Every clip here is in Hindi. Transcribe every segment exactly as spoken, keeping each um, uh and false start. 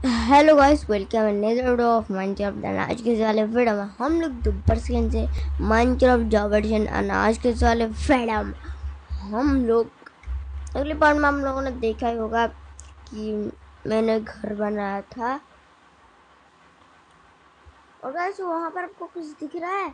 Hello guys, welcome another video of Minecraft. आज के वाले वीडियो में हम लोग दोपहर सेकंड से माइनक्राफ्ट जावा एडिशन आज के वाले वीडियो में हम लोग अगले पार्ट में हम लोगों ने देखा ही होगा कि मैंने घर बनाया था। और गाइस वहाँ पर आपको कुछ दिख रहा है?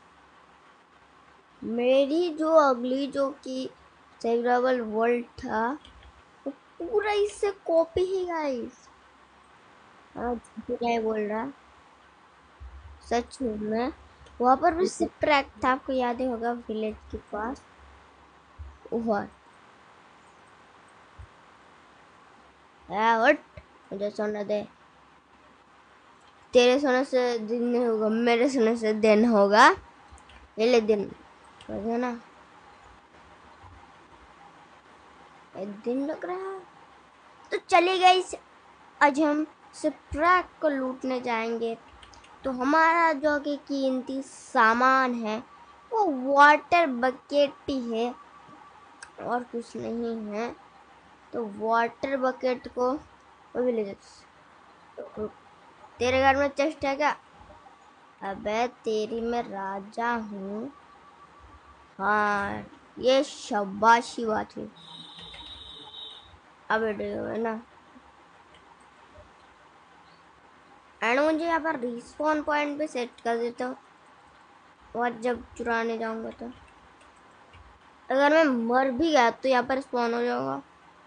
मेरी जो अगली जो कि सर्वाइवल वर्ल्ड था वो पूरा इससे कॉपी है गाइस। हाँ, झूठ क्या बोल रहा, सच में। वहाँ पर भी सिप्रैक था, आपको याद ही होगा, विलेज के पास। वहाँ हट, मुझे सोने दे। तेरे सोने से दिन नहीं होगा, मेरे सोने से दिन होगा। ये ले दिन कर ना, एक दिन लग रहा है। तो चले गए, आज हम सिप्रैक को लूटने जाएंगे। तो हमारा जो कि कीमती सामान है वो वाटर बकेट ही है और कुछ नहीं है। तो वाटर बकेट को वो भी ले जाते। तेरे घर में चेस्ट है क्या? अबे तेरी मैं राजा हूँ। हाँ, ये शाबाशी बात है। अब है ना, एंड मुझे यहाँ पर रिस्पॉन पॉइंट पे सेट कर देता हूँ और जब चुराने जाऊंगा तो अगर मैं मर भी गया तो यहाँ पर स्पॉन हो जाऊंगा।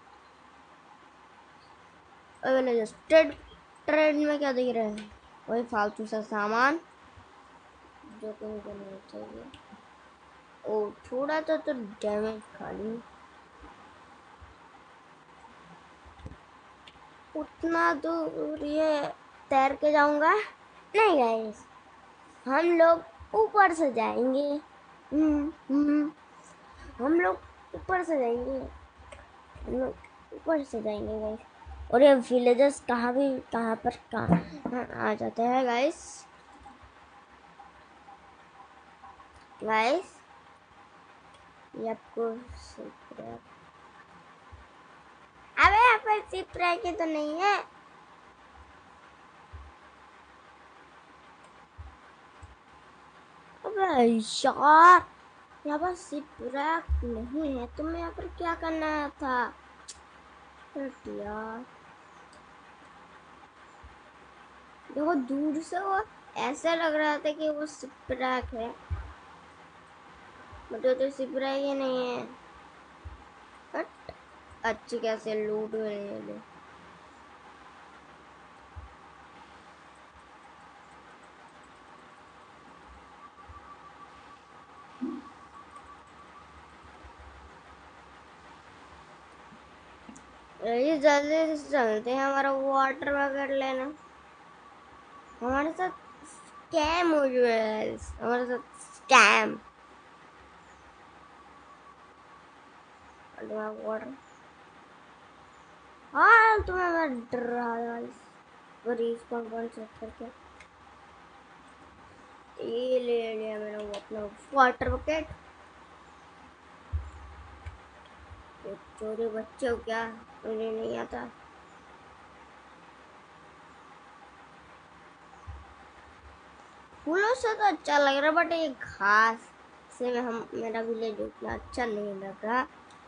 अगर ट्रेड ट्रेड में क्या दिख रहा है? वही फालतू सा सामान जो कि मुझे नहीं चाहिए। ओ थोड़ा सा तो डैमेज खाली, उतना दूर ये तैर के जाऊंगा नहीं गाइस। हम लोग ऊपर से जाएंगे। हम्म हम्म हम लोग ऊपर से जाएंगे। हम लोग ऊपर से जाएंगे गाइस। और ये विलेजर्स कहाँ भी कहाँ पर कहाँ आ जाते हैं गाइस। गाइस ये आपको अबे यहाँ पर सिपरा के तो नहीं है। अबे यार, यहाँ पर सिपरा नहीं है, तुम्हें यहाँ पर क्या करना था यार? देखो दूर से वो ऐसा लग रहा था कि वो सिपराक है, मतलब तो सिपराक ही नहीं है। बट अच्छी कैसे लूट मिले। ये जल्दी से चलते हैं, हमारा वाटर वगैरह लेना। हमारे साथ स्कैम हो रहा है, हमारे साथ स्कैम। वाटर, हाँ तुम्हें मैं डर रहा था इस रिस्पॉन पॉइंट सेट करके। ये ले लिया मैंने वो अपना वाटर बकेट। चोरी बच्चे हो क्या? मुझे नहीं आता। फूलों से तो अच्छा लग रहा, बट ये घास से में हम मेरा विलेज उतना अच्छा नहीं लग रहा।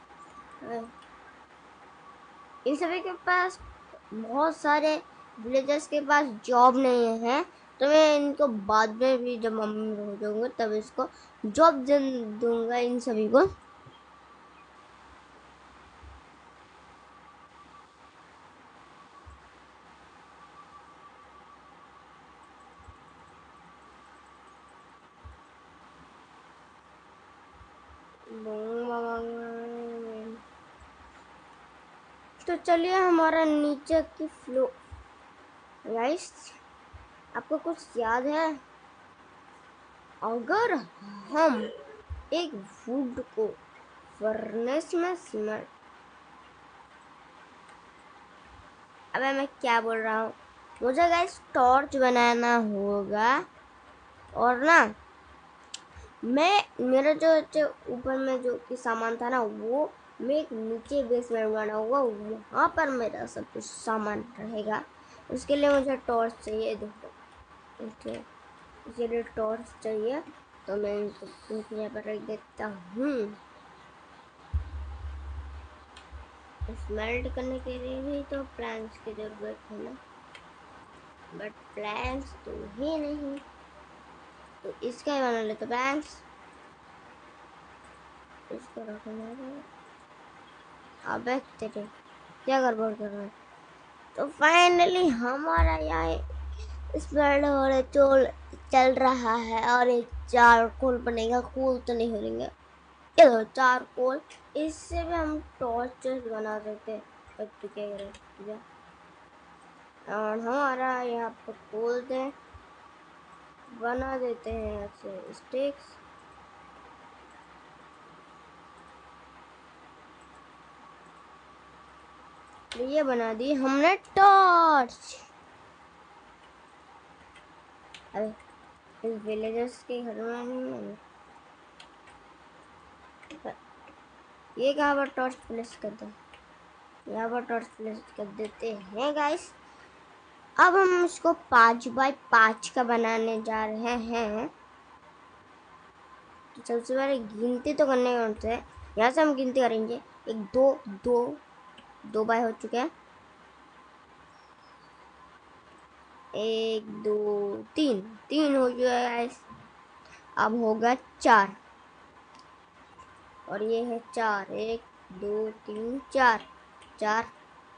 इन सभी के पास बहुत सारे विलेजर्स के पास जॉब नहीं है, तो मैं इनको बाद में भी जब अमीर हो जाऊंगा तब इसको जॉब दूंगा इन सभी को। तो चलिए हमारा नीचे की फ्लो गाइस, आपको कुछ याद है? अगर हम एक वुड को फर्नेस में सिमट, अबे मैं क्या बोल रहा हूँ, मुझे गाइस टॉर्च बनाना होगा। और ना मैं मेरा जो ऊपर में जो कि सामान था ना वो मैं एक नीचे बेसमेंट बना हुआ, वहाँ पर मेरा सब कुछ सामान रहेगा। उसके लिए मुझे टॉर्च चाहिए। देखो ओके, इसके लिए टॉर्च चाहिए, तो मैं इनको इनको यहाँ पर रख देता हूँ। स्मेल्ट करने के लिए भी तो प्लैंक्स की ज़रूरत है ना, बट प्लैंक्स तो है नहीं, तो इसका ही बना लेते प्लैंक्स। इसको रखना है। अबे तेरे क्या गड़बड़ कर रहा है। तो फाइनली हमारा यहाँ स्मेल्ट हो रहा चोल चल रहा है, और एक चारकोल बनेगा। कोल तो नहीं हो रही ये चारकोल, इससे भी हम टॉर्चेस बना सकते हैं। और हमारा यहाँ पर खोल दें, बना देते हैं ऐसे स्टिक्स। ये बना दी हमने टॉर्च। अरे इस विलेजर्स के घर में नहीं है। ये कहाँ पर टॉर्च प्लेस कर दे, यहाँ पर टॉर्च प्लेस कर देते हैं गाइस। अब हम इसको पाँच बाय पाँच का बनाने जा रहे हैं। तो सबसे पहले गिनती तो करने होते हैं, यहाँ से हम गिनती करेंगे। एक दो दो दो बाय हो चुके हैं, एक दो तीन तीन हो गया है। अब होगा चार, और ये है चार, एक दो तीन चार चार,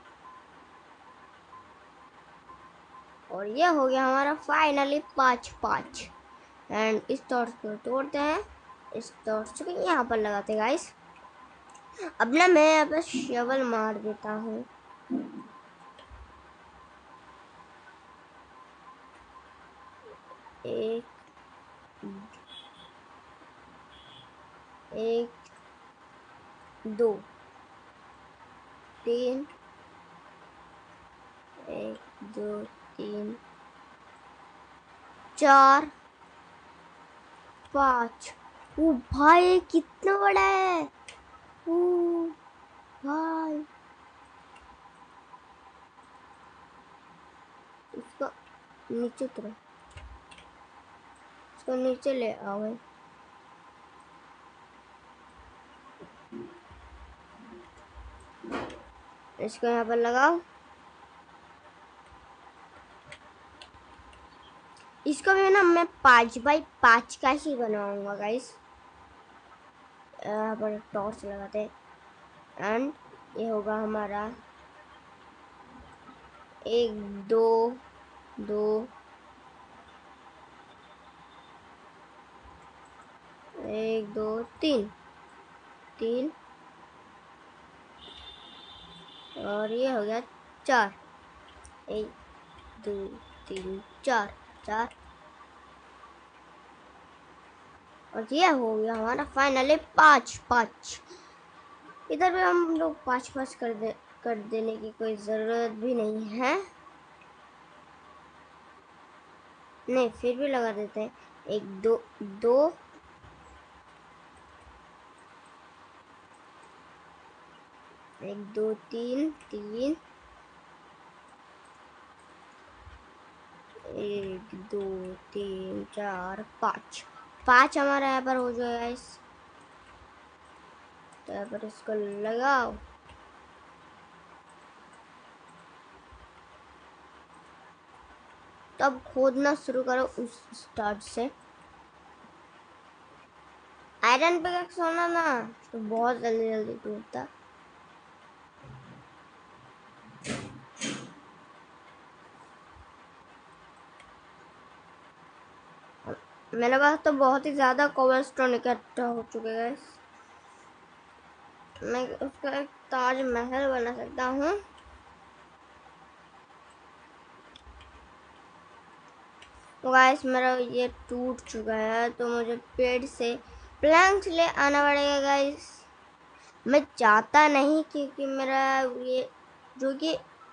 और ये हो गया हमारा फाइनली पाँच पाँच। एंड इस टॉर्च को तोड़ते हैं, इस टॉर्च को यहाँ पर लगाते हैं गाइस। अब ना मैं यहाँ पर शवल मार देता हूँ। एक एक दो तीन, एक दो तीन चार पाँच। ओ भाई कितना बड़ा है, ओ भाई इसको नीचे उतरो, इसको नीचे ले आओ भाई। इसको यहाँ पर लगाओ। इसको भी ना मैं पाँच बाई पाँच का ही बनाऊंगा गाइस। यहाँ पर टॉर्च लगाते हैं, एंड ये होगा हमारा एक दो दो एक दो तीन तीन, और ये हो गया चार, एक दो तीन चार चार, और ये हो गया हमारा फाइनली पाँच पाँच। इधर भी हम लोग पाँच पाँच कर दे कर देने की कोई ज़रूरत भी नहीं है, नहीं फिर भी लगा देते हैं। एक दो दो, एक दो तीन तीन, एक दो तीन चार पाँच पाँच हमारा यहाँ पर हो जाएगा इस। तो यहाँ पर इसको लगाओ। तब खोदना शुरू करो उस स्टार्ट से। आयरन पिकैक्स होना ना तो बहुत जल्दी जल्दी टूटता। मेरे पास तो बहुत ही ज़्यादा कोबलस्टोन इकट्ठा हो चुके हैं। मैं उसका एक ताजमहल बना सकता हूँ। तो गाइस मेरा ये टूट चुका है, तो मुझे पेड़ से प्लैंक्स ले आना पड़ेगा गाइस। मैं चाहता नहीं क्योंकि मेरा ये जो कि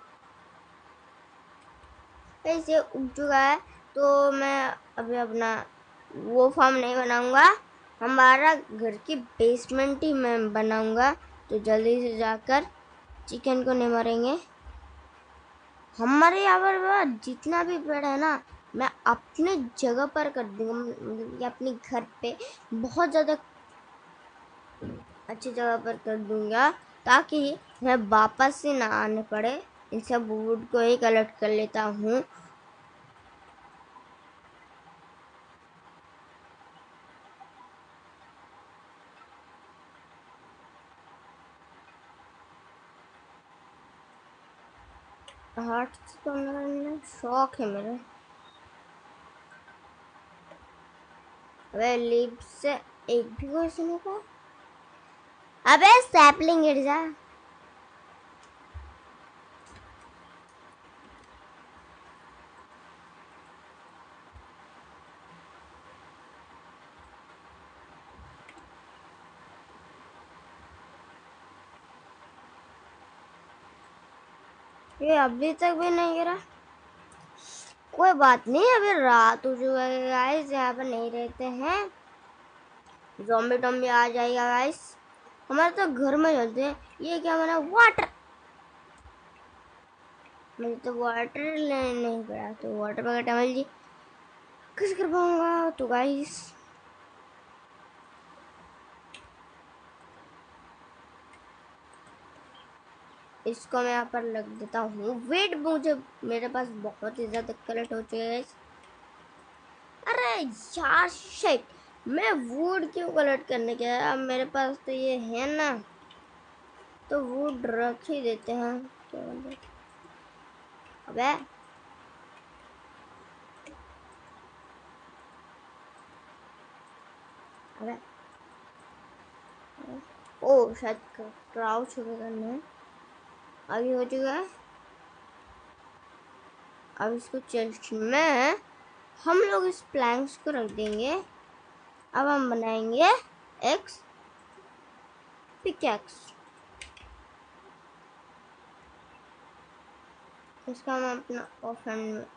ऐसे उग चुका है, तो मैं अभी अपना वो फार्म नहीं बनाऊंगा। हमारा घर की बेसमेंट ही मैं बनाऊंगा, तो जल्दी से जाकर चिकन को नहीं मारेंगे। हमारे यहाँ पर बा जितना भी पेड़ है ना, मैं अपने जगह पर कर दूंगा, मतलब कि अपने घर पे बहुत ज़्यादा अच्छी जगह पर कर दूंगा, ताकि मैं वापस से ना आने पड़े। इन सब वुड को ही कलेक्ट कर लेता हूँ। हार्ट तो मेरा शौक है मेरा। अबे लीव से एक भी क्वेश्चन होगा। अबे सैपलिंग गिर जा। ये अभी तक भी नहीं गिरा। कोई बात नहीं, अभी रात हो चुका है गाइस, यहाँ पर नहीं रहते हैं। ज़ॉम्बी टॉम्बी आ जाएगा गाइस। हमारे तो घर में चलते हैं। ये क्या बना, वाटर। मुझे तो वाटर लेने नहीं पड़ा, तो वाटर बगैर टमल जी कैसे कर पाऊंगा। तो गाइस इसको मैं यहाँ पर लग देता हूँ। वेट, मुझे मेरे पास बहुत ही ज़्यादा कलेक्ट हो चुके हैं। अरे यार शिट, मैं वुड क्यों कलेक्ट करने गया। अब मेरे पास तो ये है ना, तो वुड रख ही देते हैं। क्या बोलते, अबे अबे ओ शायद क्राउच होकर करना है। अभी हो चुका है। अब इसको चेस्ट में हम लोग इस प्लैंक्स को रख देंगे। अब हम बनाएंगे एक्स पिकैक्स। इसका हम अपना ऑफन में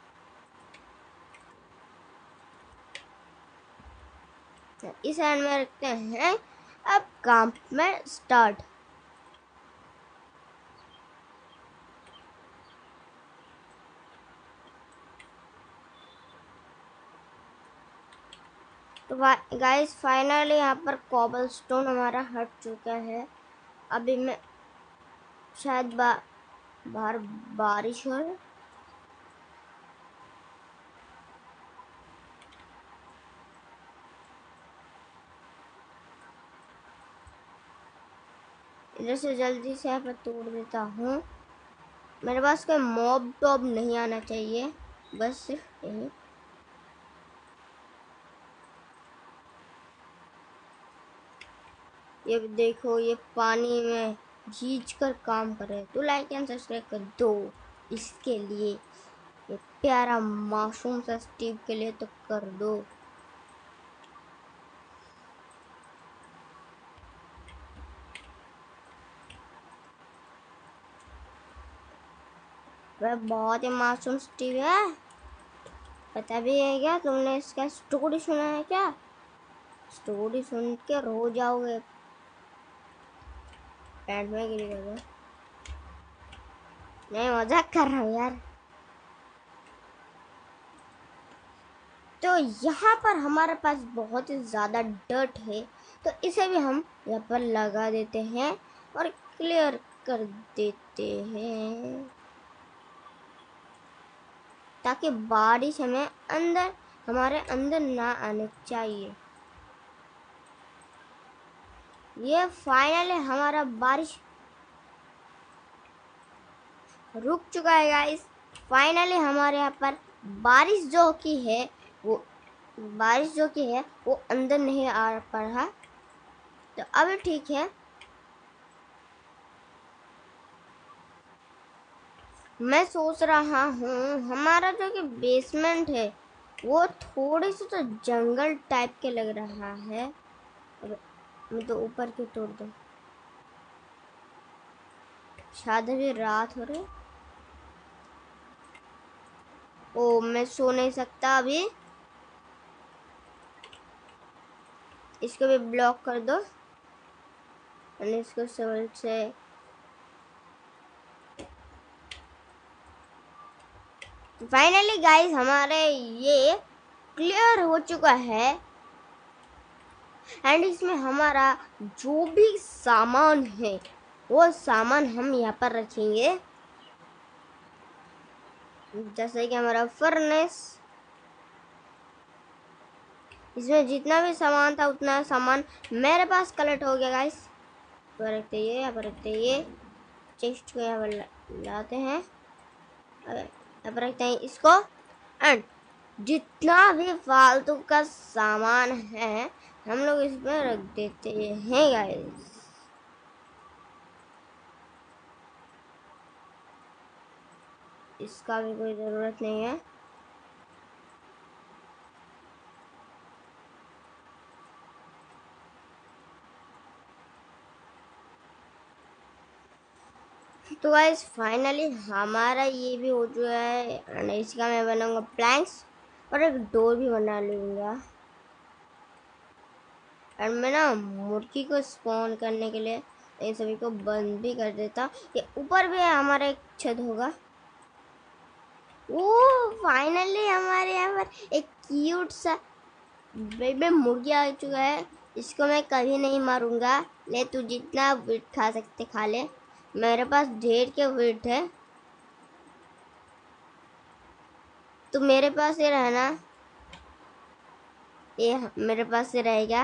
इस एंड में रखते हैं। अब काम में स्टार्ट। तो गाइस फाइनली यहाँ पर कॉबल स्टोन हमारा हट चुका है। अभी मैं शायद बा, बाहर बारिश हो रही। इधर से जल्दी से यहाँ पर तोड़ देता हूँ। मेरे पास कोई मॉब टॉब नहीं आना चाहिए, बस सिर्फ यही। ये देखो, ये पानी में भीज कर काम कर रहे हैं। तो लाइक एंड सब्सक्राइब कर दो इसके लिए, ये प्यारा मासूम सा स्टीव के लिए तो कर दो। वह बहुत ही मासूम स्टीव है। पता भी है क्या, तुमने इसका स्टोरी सुना है क्या। स्टोरी सुन के रो जाओगे। पैंट में गिरी कर। नहीं, मजाक कर रहा हूँ यार। तो यहाँ पर हमारे पास बहुत ही ज़्यादा डर्ट है, तो इसे भी हम यहाँ पर लगा देते हैं और क्लियर कर देते हैं, ताकि बारिश हमें अंदर हमारे अंदर ना आने चाहिए। ये फाइनली हमारा बारिश रुक चुका है गाइस। फाइनली हमारे यहाँ पर बारिश जो की है वो बारिश जो की है वो अंदर नहीं आ पा रहा, तो अभी ठीक है। मैं सोच रहा हूँ हमारा जो कि बेसमेंट है वो थोड़ी सी तो जंगल टाइप के लग रहा है। अब मैं तो ऊपर के तोड़ दूँ, शायद अभी रात हो रही। ओ मैं सो नहीं सकता अभी। इसको भी ब्लॉक कर दो और इसको सिविल से फाइनली गाइस हमारे ये क्लियर हो चुका है एंड इसमें हमारा जो भी सामान है वो सामान हम यहाँ पर रखेंगे, जैसे कि हमारा फर्नेस। इसमें जितना भी सामान था उतना सामान मेरे पास कलेक्ट हो गया गाइस। यहाँ पर रखते ये, यहाँ पर रखते ये, चेस्ट को यहाँ पर लाते हैं, यहाँ पर रखते हैं इसको एंड जितना भी फालतू का सामान है हम लोग इसमें रख देते हैं गाइस। इसका भी कोई ज़रूरत नहीं है। तो गाइस फाइनली हमारा ये भी हो चुका है एंड इसका मैं बनाऊंगा प्लैंक्स और एक डोर भी बना लूँगा। एंड मैं ना मुर्गी को स्पॉन करने के लिए इन सभी को बंद भी कर देता। ये ऊपर भी हमारा एक छत होगा। ओ फाइनली हमारे यहाँ पर एक क्यूट सा बेबी मुर्गी आ चुका है। इसको मैं कभी नहीं मारूंगा। ले तू जितना वीट खा सकते खा ले, मेरे पास ढेर के वीट है। तो मेरे पास ये रहना, ये मेरे पास से रहेगा।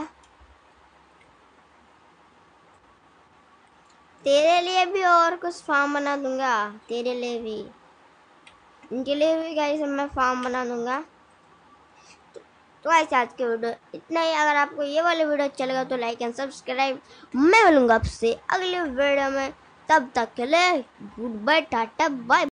तेरे लिए भी और कुछ फार्म बना दूंगा, तेरे लिए भी, इनके लिए भी गाइस मैं फार्म बना दूंगा। तो ऐसे आज के वीडियो इतना ही। अगर आपको ये वाला वीडियो अच्छा लगा तो लाइक एंड सब्सक्राइब। मैं मिलूंगा आपसे अगले वीडियो में, तब तक के लिए गुड बाय, टाटा बाय।